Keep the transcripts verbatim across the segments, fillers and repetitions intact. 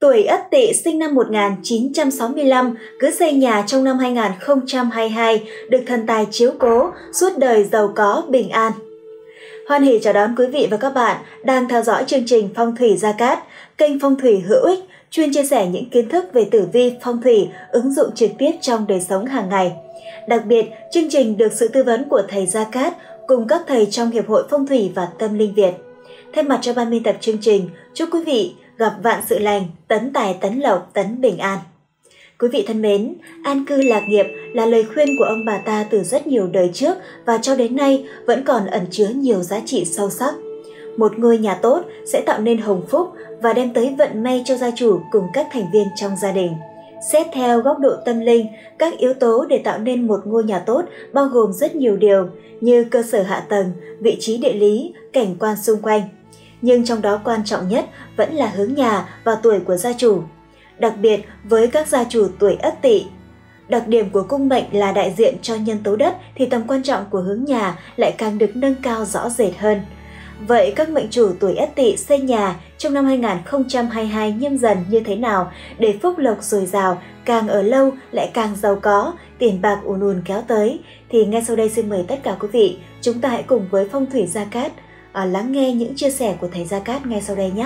Tuổi Ất Tỵ sinh năm một nghìn chín trăm sáu mươi lăm, cứ xây nhà trong năm hai nghìn không trăm hai mươi hai, được thần tài chiếu cố, suốt đời giàu có, bình an. Hoan hỉ chào đón quý vị và các bạn đang theo dõi chương trình Phong thủy Gia Cát, kênh phong thủy hữu ích, chuyên chia sẻ những kiến thức về tử vi, phong thủy, ứng dụng trực tiếp trong đời sống hàng ngày. Đặc biệt, chương trình được sự tư vấn của thầy Gia Cát cùng các thầy trong Hiệp hội Phong thủy và Tâm linh Việt. Thay mặt cho ban biên tập chương trình, chúc quý vị gặp vạn sự lành, tấn tài tấn lộc, tấn bình an. Quý vị thân mến, an cư lạc nghiệp là lời khuyên của ông bà ta từ rất nhiều đời trước và cho đến nay vẫn còn ẩn chứa nhiều giá trị sâu sắc. Một ngôi nhà tốt sẽ tạo nên hồng phúc và đem tới vận may cho gia chủ cùng các thành viên trong gia đình. Xét theo góc độ tâm linh, các yếu tố để tạo nên một ngôi nhà tốt bao gồm rất nhiều điều như cơ sở hạ tầng, vị trí địa lý, cảnh quan xung quanh. Nhưng trong đó quan trọng nhất vẫn là hướng nhà và tuổi của gia chủ. Đặc biệt với các gia chủ tuổi Ất Tỵ, đặc điểm của cung mệnh là đại diện cho nhân tố đất thì tầm quan trọng của hướng nhà lại càng được nâng cao rõ rệt hơn. Vậy các mệnh chủ tuổi Ất Tỵ xây nhà trong năm hai nghìn không trăm hai mươi hai Nhâm Dần như thế nào để phúc lộc dồi dào, càng ở lâu lại càng giàu có, tiền bạc ùn ùn kéo tới? Thì ngay sau đây xin mời tất cả quý vị, chúng ta hãy cùng với Phong thủy Gia Cát à, lắng nghe những chia sẻ của thầy Gia Cát ngay sau đây nhé.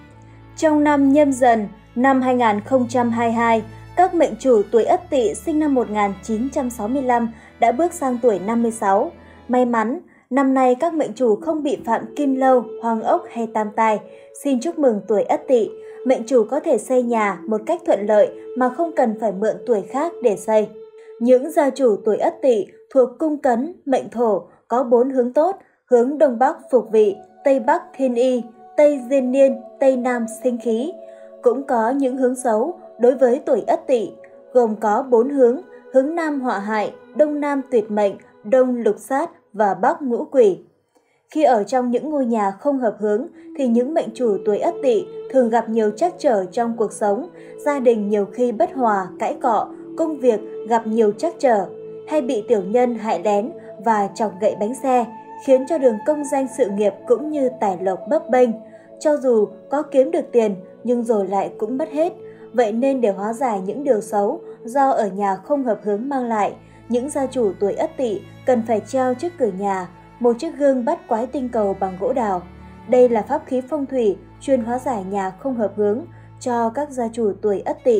Trong năm Nhâm Dần năm hai nghìn không trăm hai mươi hai, các mệnh chủ tuổi Ất Tỵ sinh năm một nghìn chín trăm sáu mươi lăm đã bước sang tuổi năm mươi sáu. May mắn, năm nay các mệnh chủ không bị phạm kim lâu, hoàng ốc hay tam tai. Xin chúc mừng tuổi Ất Tỵ, mệnh chủ có thể xây nhà một cách thuận lợi mà không cần phải mượn tuổi khác để xây. Những gia chủ tuổi Ất Tỵ thuộc cung Cấn, mệnh Thổ có bốn hướng tốt: hướng Đông Bắc phục vị, Tây Bắc thiên y, Tây diên niên, Tây Nam sinh khí. Cũng có những hướng xấu đối với tuổi Ất Tỵ, gồm có bốn hướng: hướng Nam họa hại, Đông Nam tuyệt mệnh, Đông lục sát và Bắc ngũ quỷ. Khi ở trong những ngôi nhà không hợp hướng thì những mệnh chủ tuổi Ất Tỵ thường gặp nhiều trắc trở trong cuộc sống, gia đình nhiều khi bất hòa, cãi cọ, công việc gặp nhiều trắc trở, hay bị tiểu nhân hại lén và chọc gậy bánh xe, khiến cho đường công danh sự nghiệp cũng như tài lộc bấp bênh. Cho dù có kiếm được tiền nhưng rồi lại cũng mất hết. Vậy nên để hóa giải những điều xấu do ở nhà không hợp hướng mang lại, những gia chủ tuổi Ất Tỵ cần phải treo trước cửa nhà một chiếc gương bắt quái tinh cầu bằng gỗ đào. Đây là pháp khí phong thủy chuyên hóa giải nhà không hợp hướng cho các gia chủ tuổi Ất Tỵ.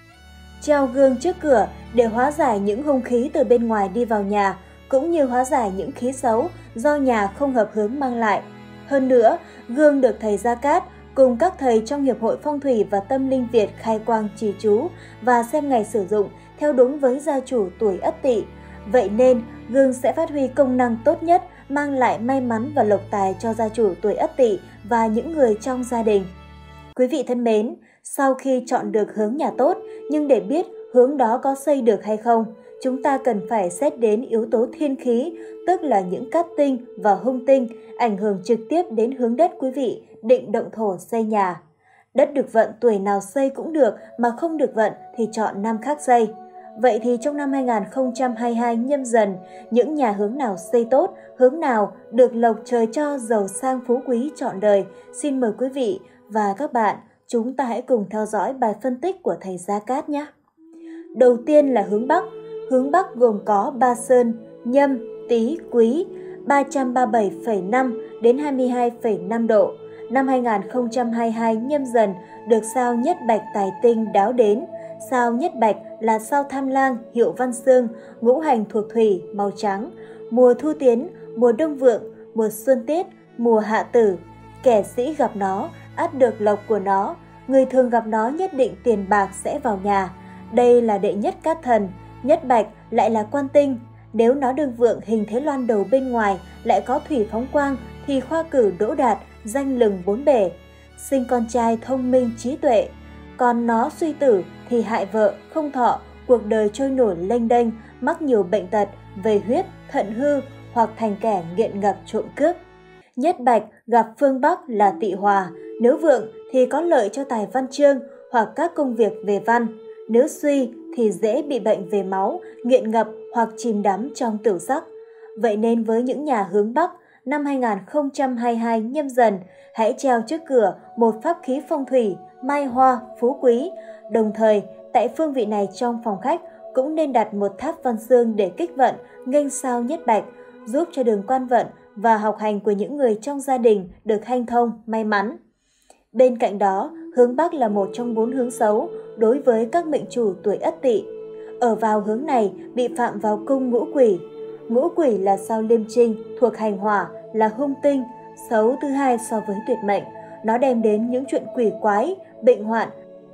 Treo gương trước cửa để hóa giải những hung khí từ bên ngoài đi vào nhà, cũng như hóa giải những khí xấu do nhà không hợp hướng mang lại. Hơn nữa, gương được thầy Gia Cát cùng các thầy trong Hiệp hội Phong thủy và Tâm linh Việt khai quang trì chú và xem ngày sử dụng theo đúng với gia chủ tuổi Ất Tỵ. Vậy nên, gương sẽ phát huy công năng tốt nhất, mang lại may mắn và lộc tài cho gia chủ tuổi Ất Tỵ và những người trong gia đình. Quý vị thân mến, sau khi chọn được hướng nhà tốt, nhưng để biết hướng đó có xây được hay không, chúng ta cần phải xét đến yếu tố thiên khí, tức là những cát tinh và hung tinh ảnh hưởng trực tiếp đến hướng đất quý vị định động thổ xây nhà. Đất được vận tuổi nào xây cũng được, mà không được vận thì chọn năm khác xây. Vậy thì trong năm hai nghìn không trăm hai mươi hai Nhâm Dần, những nhà hướng nào xây tốt, hướng nào được lộc trời cho giàu sang phú quý trọn đời? Xin mời quý vị và các bạn, chúng ta hãy cùng theo dõi bài phân tích của thầy Gia Cát nhé. Đầu tiên là hướng Bắc. Hướng Bắc gồm có Ba Sơn, Nhâm, Tý, Quý, ba trăm ba mươi bảy phẩy năm đến hai mươi hai phẩy năm độ. Năm hai nghìn không trăm hai mươi hai Nhâm Dần được sao Nhất Bạch tài tinh đáo đến. Sao Nhất Bạch là sao Tham Lang, hiệu Văn Xương, ngũ hành thuộc thủy, màu trắng. Mùa Thu Tiến, mùa Đông Vượng, mùa Xuân Tiết, mùa Hạ Tử. Kẻ sĩ gặp nó, ắt được lộc của nó. Người thường gặp nó nhất định tiền bạc sẽ vào nhà. Đây là đệ nhất cát thần. Nhất Bạch lại là quan tinh. Nếu nó đương vượng hình thế loan đầu bên ngoài lại có thủy phóng quang thì khoa cử đỗ đạt, danh lừng bốn bể, sinh con trai thông minh trí tuệ. Còn nó suy tử thì hại vợ, không thọ, cuộc đời trôi nổi lênh đênh, mắc nhiều bệnh tật, về huyết, thận hư hoặc thành kẻ nghiện ngập trộm cướp. Nhất Bạch gặp phương Bắc là Tỵ Hòa, nếu vượng thì có lợi cho tài văn chương hoặc các công việc về văn. Nếu suy thì dễ bị bệnh về máu, nghiện ngập hoặc chìm đắm trong tửu sắc. Vậy nên với những nhà hướng Bắc, năm hai nghìn không trăm hai mươi hai Nhâm Dần, hãy treo trước cửa một pháp khí phong thủy, mai hoa, phú quý. Đồng thời, tại phương vị này trong phòng khách cũng nên đặt một tháp văn xương để kích vận, nghênh sao nhất bạch, giúp cho đường quan vận và học hành của những người trong gia đình được hanh thông, may mắn. Bên cạnh đó, hướng Bắc là một trong bốn hướng xấu đối với các mệnh chủ tuổi Ất Tỵ. Ở vào hướng này bị phạm vào cung ngũ quỷ. Ngũ quỷ là sao Liêm Trinh, thuộc hành hỏa, là hung tinh, xấu thứ hai so với tuyệt mệnh. Nó đem đến những chuyện quỷ quái, bệnh hoạn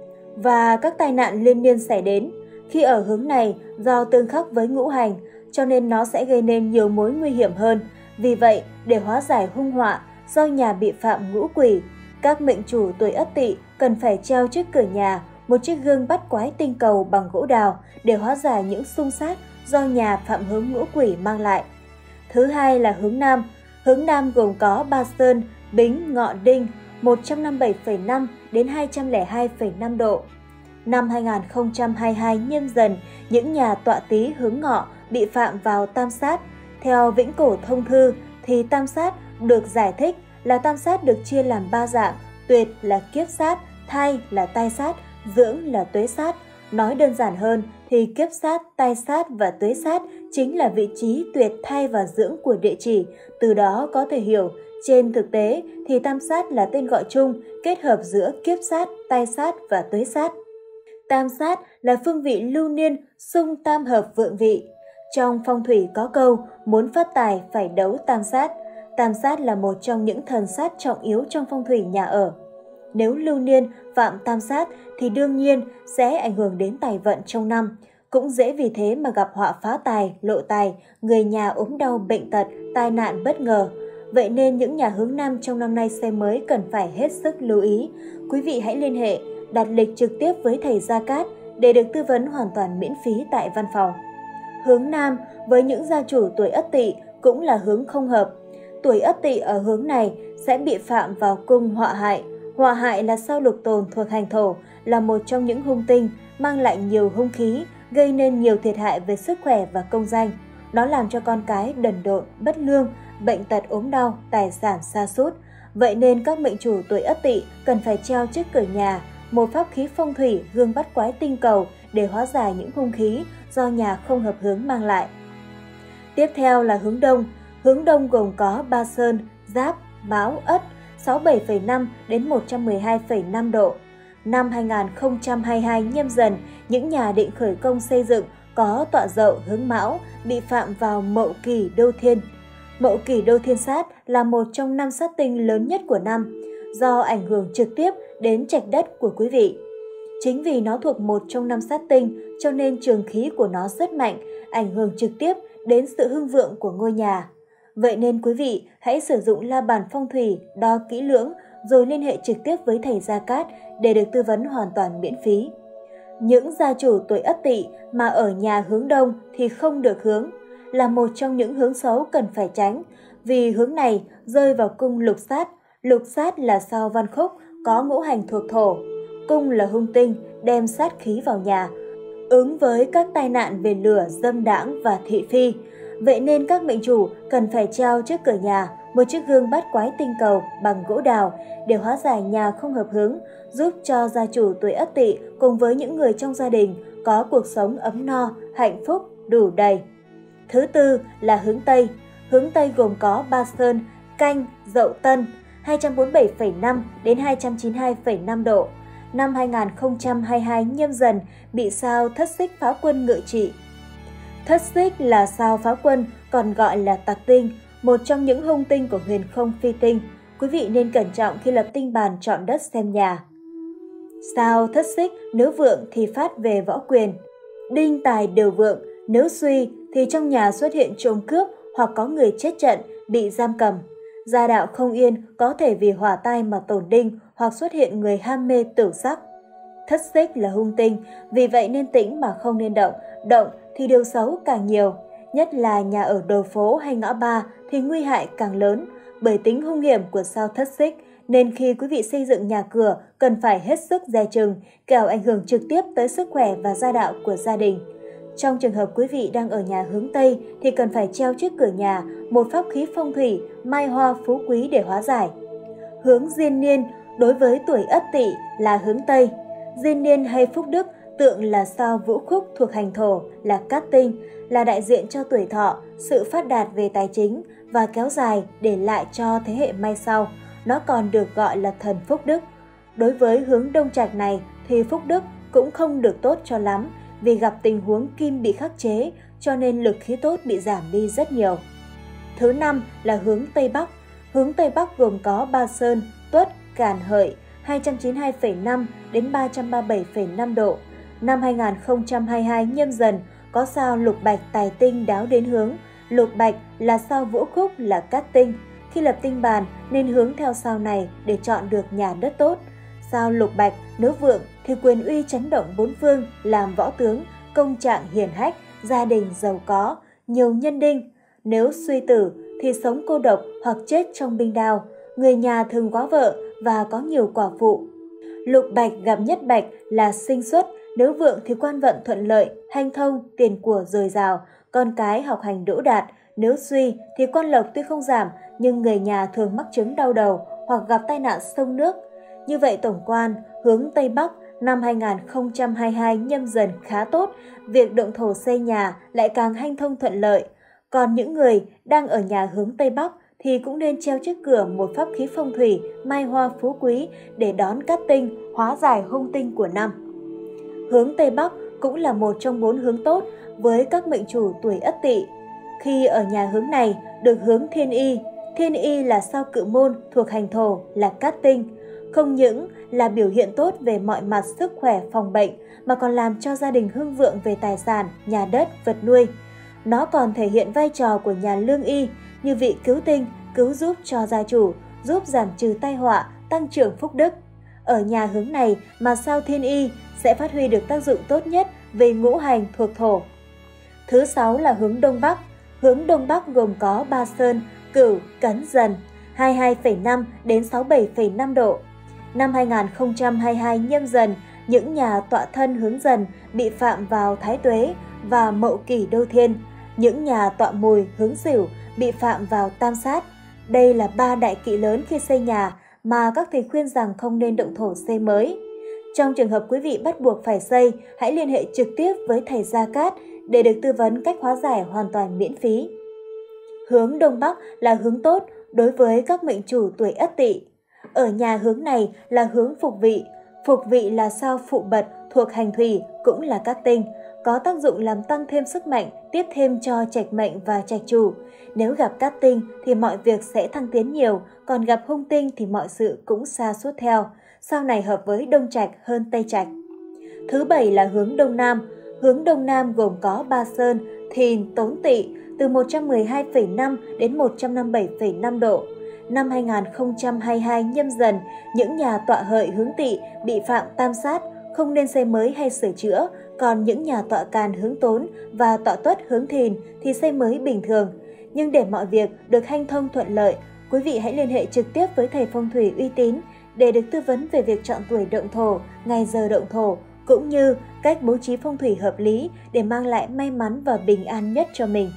và các tai nạn liên miên xảy đến. Khi ở hướng này, do tương khắc với ngũ hành, cho nên nó sẽ gây nên nhiều mối nguy hiểm hơn. Vì vậy, để hóa giải hung họa do nhà bị phạm ngũ quỷ, các mệnh chủ tuổi Ất Tỵ cần phải treo trước cửa nhà một chiếc gương bắt quái tinh cầu bằng gỗ đào để hóa giải những xung sát do nhà phạm hướng ngũ quỷ mang lại. Thứ hai là hướng Nam. Hướng Nam gồm có Ba Sơn, Bính, Ngọ, Đinh, một trăm năm mươi bảy phẩy năm đến hai trăm lẻ hai phẩy năm độ. Năm hai nghìn không trăm hai mươi hai Nhâm Dần, những nhà tọa tý hướng Ngọ bị phạm vào tam sát. Theo Vĩnh Cổ Thông Thư thì tam sát được giải thích là tam sát được chia làm ba dạng: tuyệt là kiếp sát, thai là tai sát, dưỡng là tuế sát. Nói đơn giản hơn thì kiếp sát, tai sát và tuế sát chính là vị trí tuyệt, thai và dưỡng của địa chỉ. Từ đó có thể hiểu, trên thực tế thì tam sát là tên gọi chung kết hợp giữa kiếp sát, tai sát và tuế sát. Tam sát là phương vị lưu niên, xung tam hợp vượng vị. Trong phong thủy có câu muốn phát tài phải đấu tam sát. Tam sát là một trong những thần sát trọng yếu trong phong thủy nhà ở. Nếu lưu niên phạm tam sát thì đương nhiên sẽ ảnh hưởng đến tài vận trong năm. Cũng dễ vì thế mà gặp họa phá tài, lộ tài, người nhà ốm đau, bệnh tật, tai nạn bất ngờ. Vậy nên những nhà hướng Nam trong năm nay xây mới cần phải hết sức lưu ý. Quý vị hãy liên hệ, đặt lịch trực tiếp với thầy Gia Cát để được tư vấn hoàn toàn miễn phí tại văn phòng. Hướng Nam với những gia chủ tuổi Ất Tỵ cũng là hướng không hợp. Tuổi Ất Tỵ ở hướng này sẽ bị phạm vào cung họa hại. Họa hại là sao Lục Tồn thuộc hành thổ, là một trong những hung tinh, mang lại nhiều hung khí, gây nên nhiều thiệt hại về sức khỏe và công danh. Nó làm cho con cái đần độn, bất lương, bệnh tật ốm đau, tài sản sa sút. Vậy nên các mệnh chủ tuổi Ất Tỵ cần phải treo trước cửa nhà một pháp khí phong thủy, gương bắt quái tinh cầu để hóa giải những hung khí do nhà không hợp hướng mang lại. Tiếp theo là hướng Đông. Hướng Đông gồm có Ba Sơn, Giáp, Mão, Ất, sáu mươi bảy phẩy năm đến một trăm mười hai phẩy năm độ. Năm hai nghìn không trăm hai mươi hai Nhâm Dần, những nhà định khởi công xây dựng có tọa dậu hướng Mão bị phạm vào Mậu Kỷ Đô Thiên. Mậu Kỷ Đô Thiên sát là một trong năm sát tinh lớn nhất của năm, do ảnh hưởng trực tiếp đến trạch đất của quý vị. Chính vì nó thuộc một trong năm sát tinh cho nên trường khí của nó rất mạnh, ảnh hưởng trực tiếp đến sự hưng vượng của ngôi nhà. Vậy nên quý vị hãy sử dụng la bàn phong thủy, đo kỹ lưỡng rồi liên hệ trực tiếp với thầy Gia Cát để được tư vấn hoàn toàn miễn phí. Những gia chủ tuổi Ất Tỵ mà ở nhà hướng Đông thì không được hướng, là một trong những hướng xấu cần phải tránh, vì hướng này rơi vào cung lục sát. Lục sát là sao Văn Khúc, có ngũ hành thuộc thổ. Cung là hung tinh, đem sát khí vào nhà, ứng với các tai nạn về lửa, dâm đãng và thị phi. Vậy nên các mệnh chủ cần phải treo trước cửa nhà một chiếc gương bát quái tinh cầu bằng gỗ đào để hóa giải nhà không hợp hướng, giúp cho gia chủ tuổi Ất Tỵ cùng với những người trong gia đình có cuộc sống ấm no, hạnh phúc, đủ đầy. Thứ tư là hướng Tây. Hướng Tây gồm có Ba Sơn, Canh, Dậu Tân, hai trăm bốn mươi bảy phẩy năm đến hai trăm chín mươi hai phẩy năm độ. Năm hai nghìn không trăm hai mươi hai Nhâm Dần bị sao Thất Xích phá quân ngự trị. Thất Xích là sao phá quân, còn gọi là tặc tinh, một trong những hung tinh của huyền không phi tinh. Quý vị nên cẩn trọng khi lập tinh bàn chọn đất xem nhà. Sao Thất Xích nếu vượng thì phát về võ quyền. Đinh tài đều vượng, nếu suy thì trong nhà xuất hiện trộm cướp hoặc có người chết trận, bị giam cầm. Gia đạo không yên, có thể vì hỏa tai mà tổn đinh hoặc xuất hiện người ham mê tử sắc. Thất Xích là hung tinh, vì vậy nên tĩnh mà không nên động, động thì điều xấu càng nhiều. Nhất là nhà ở đầu phố hay ngõ ba thì nguy hại càng lớn, bởi tính hung hiểm của sao Thất Xích, nên khi quý vị xây dựng nhà cửa cần phải hết sức dè chừng, kẻo ảnh hưởng trực tiếp tới sức khỏe và gia đạo của gia đình. Trong trường hợp quý vị đang ở nhà hướng Tây thì cần phải treo trước cửa nhà một pháp khí phong thủy mai hoa phú quý để hóa giải. Hướng diên niên đối với tuổi Ất Tỵ là hướng Tây. Diên niên hay phúc đức tượng là sao Vũ Khúc thuộc hành thổ là cát tinh, là đại diện cho tuổi thọ, sự phát đạt về tài chính và kéo dài để lại cho thế hệ mai sau. Nó còn được gọi là thần phúc đức. Đối với hướng đông trạch này thì phúc đức cũng không được tốt cho lắm, vì gặp tình huống kim bị khắc chế cho nên lực khí tốt bị giảm đi rất nhiều. Thứ năm là hướng Tây Bắc. Hướng Tây Bắc gồm có Ba Sơn, Tuất, Càn Hợi hai trăm chín mươi hai phẩy năm đến ba trăm ba mươi bảy phẩy năm độ. Năm hai nghìn không trăm hai mươi hai Nhâm Dần có sao Lục Bạch tài tinh đáo đến hướng. Lục Bạch là sao Vũ Khúc là cát tinh. Khi lập tinh bàn nên hướng theo sao này để chọn được nhà đất tốt. Sao Lục Bạch nếu vượng thì quyền uy chấn động bốn phương, làm võ tướng, công trạng hiển hách, gia đình giàu có, nhiều nhân đinh. Nếu suy tử thì sống cô độc hoặc chết trong binh đao, người nhà thường quá vợ và có nhiều quả phụ. Lục Bạch gặp Nhất Bạch là sinh xuất, nếu vượng thì quan vận thuận lợi, hanh thông, tiền của dồi dào, con cái học hành đỗ đạt. Nếu suy thì quan lộc tuy không giảm nhưng người nhà thường mắc chứng đau đầu hoặc gặp tai nạn sông nước. Như vậy tổng quan, hướng Tây Bắc năm hai nghìn không trăm hai mươi hai Nhâm Dần khá tốt, việc động thổ xây nhà lại càng hanh thông thuận lợi. Còn những người đang ở nhà hướng Tây Bắc thì cũng nên treo trước cửa một pháp khí phong thủy mai hoa phú quý để đón cát tinh, hóa giải hung tinh của năm. Hướng Tây Bắc cũng là một trong bốn hướng tốt với các mệnh chủ tuổi Ất Tỵ. Khi ở nhà hướng này được hướng Thiên Y. Thiên Y là sao Cự Môn thuộc hành thổ là cát tinh. Không những là biểu hiện tốt về mọi mặt sức khỏe phòng bệnh mà còn làm cho gia đình hưng vượng về tài sản, nhà đất, vật nuôi. Nó còn thể hiện vai trò của nhà lương y như vị cứu tinh, cứu giúp cho gia chủ, giúp giảm trừ tai họa, tăng trưởng phúc đức. Ở nhà hướng này mà sao Thiên Y sẽ phát huy được tác dụng tốt nhất về ngũ hành thuộc thổ. Thứ sáu là hướng Đông Bắc. Hướng Đông Bắc gồm có Ba Sơn, Cửu, Cấn, Dần, hai mươi hai phẩy năm đến sáu mươi bảy phẩy năm độ. Năm hai nghìn không trăm hai mươi hai Nhâm Dần, những nhà tọa thân hướng Dần bị phạm vào Thái Tuế và Mậu Kỷ Đô Thiên. Những nhà tọa Mùi hướng Sửu bị phạm vào Tam Sát. Đây là ba đại kỵ lớn khi xây nhà mà các thầy khuyên rằng không nên động thổ xây mới. Trong trường hợp quý vị bắt buộc phải xây, hãy liên hệ trực tiếp với thầy Gia Cát để được tư vấn cách hóa giải hoàn toàn miễn phí. Hướng Đông Bắc là hướng tốt đối với các mệnh chủ tuổi Ất Tỵ. Ở nhà hướng này là hướng Phục Vị. Phục Vị là sao Phụ Bật thuộc hành thủy, cũng là cát tinh, có tác dụng làm tăng thêm sức mạnh, tiếp thêm cho trạch mệnh và trạch chủ. Nếu gặp cát tinh thì mọi việc sẽ thăng tiến nhiều, còn gặp hung tinh thì mọi sự cũng sa sút theo. Sao này hợp với Đông Trạch hơn Tây Trạch. Thứ bảy là hướng Đông Nam. Hướng Đông Nam gồm có Ba Sơn, Thìn, Tốn Tỵ từ một trăm mười hai phẩy năm đến một trăm năm mươi bảy phẩy năm độ. Năm hai nghìn không trăm hai mươi hai Nhâm Dần, những nhà tọa Hợi hướng Tỵ bị phạm Tam Sát, không nên xây mới hay sửa chữa, còn những nhà tọa Càn hướng Tốn và tọa Tuất hướng Thìn thì xây mới bình thường. Nhưng để mọi việc được hanh thông thuận lợi, quý vị hãy liên hệ trực tiếp với thầy phong thủy uy tín để được tư vấn về việc chọn tuổi động thổ, ngày giờ động thổ, cũng như cách bố trí phong thủy hợp lý để mang lại may mắn và bình an nhất cho mình.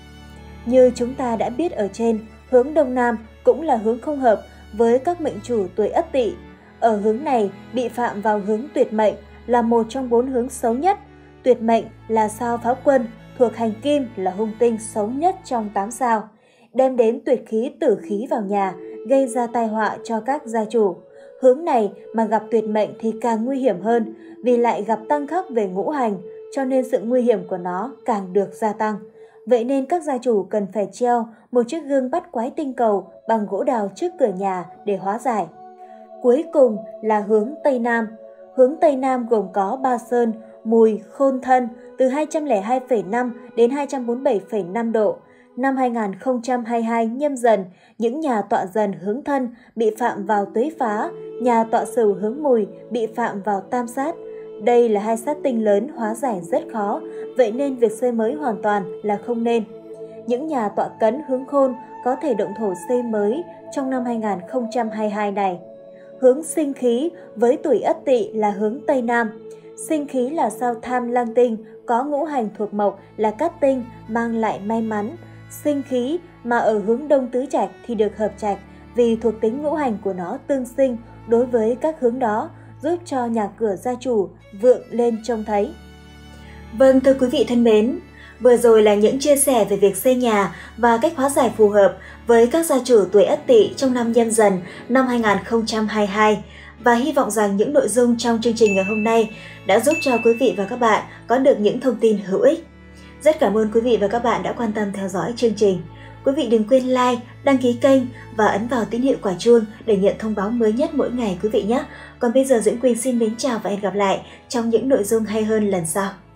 Như chúng ta đã biết ở trên, hướng Đông Nam cũng là hướng không hợp với các mệnh chủ tuổi Ất Tỵ. Ở hướng này bị phạm vào hướng Tuyệt Mệnh là một trong bốn hướng xấu nhất. Tuyệt Mệnh là sao Pháo Quân thuộc hành kim, là hung tinh xấu nhất trong tám sao, đem đến tuyệt khí tử khí vào nhà, gây ra tai họa cho các gia chủ. Hướng này mà gặp Tuyệt Mệnh thì càng nguy hiểm hơn, vì lại gặp tăng khắc về ngũ hành, cho nên sự nguy hiểm của nó càng được gia tăng. Vậy nên các gia chủ cần phải treo một chiếc gương bắt quái tinh cầu bằng gỗ đào trước cửa nhà để hóa giải. Cuối cùng là hướng Tây Nam. Hướng Tây Nam gồm có Ba Sơn, Mùi, Khôn Thân từ hai trăm lẻ hai phẩy năm đến hai trăm bốn mươi bảy phẩy năm độ. Năm hai nghìn không trăm hai mươi hai Nhâm Dần, những nhà tọa Dần hướng Thân bị phạm vào Tuế Phá, nhà tọa Sửu hướng Mùi bị phạm vào Tam Sát. Đây là hai sát tinh lớn hóa giải rất khó, vậy nên việc xây mới hoàn toàn là không nên. Những nhà tọa Cấn hướng Khôn có thể động thổ xây mới trong năm hai nghìn không trăm hai mươi hai này. Hướng Sinh Khí với tuổi Ất Tỵ là hướng Tây Nam. Sinh Khí là sao Tham Lang Tinh có ngũ hành thuộc mộc là cát tinh mang lại may mắn, sinh khí, mà ở hướng đông tứ trạch thì được hợp trạch vì thuộc tính ngũ hành của nó tương sinh đối với các hướng đó, giúp cho nhà cửa gia chủ vượng lên trông thấy. Vâng, thưa quý vị thân mến, vừa rồi là những chia sẻ về việc xây nhà và cách hóa giải phù hợp với các gia chủ tuổi Ất Tỵ trong năm Nhâm Dần năm hai nghìn không trăm hai mươi hai. Và hy vọng rằng những nội dung trong chương trình ngày hôm nay đã giúp cho quý vị và các bạn có được những thông tin hữu ích. Rất cảm ơn quý vị và các bạn đã quan tâm theo dõi chương trình. Quý vị đừng quên like, đăng ký kênh và ấn vào tín hiệu quả chuông để nhận thông báo mới nhất mỗi ngày quý vị nhé. Còn bây giờ Diễm Quỳnh xin mến chào và hẹn gặp lại trong những nội dung hay hơn lần sau.